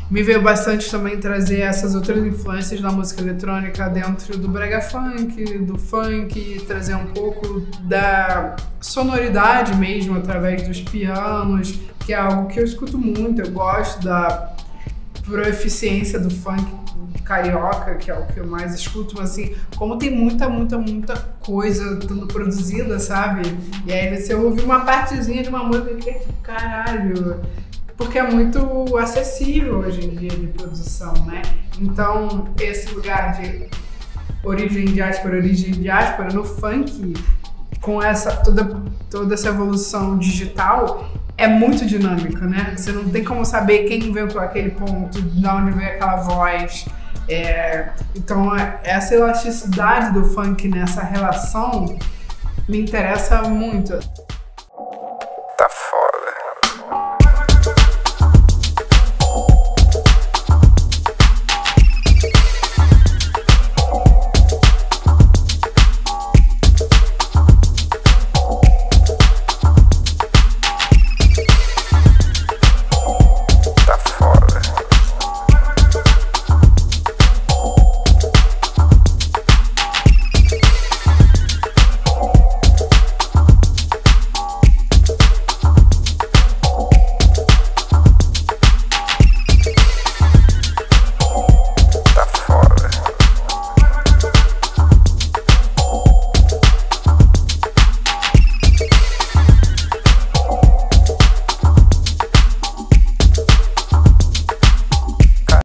Me veio bastante também trazer essas outras influências da música eletrônica dentro do brega funk, trazer um pouco da sonoridade mesmo através dos pianos, que é algo que eu escuto muito, eu gosto da proeficiência do funk carioca, que é o que eu mais escuto, mas assim, como tem muita coisa sendo produzida, sabe? E aí você ouve uma partezinha de uma música que é tipo, caralho, porque é muito acessível hoje em dia de produção, né? Então, esse lugar de origem diáspora no funk, com essa toda essa evolução digital, é muito dinâmico, né? Você não tem como saber quem inventou aquele ponto, de onde veio aquela voz. Então, essa elasticidade do funk nessa relação me interessa muito.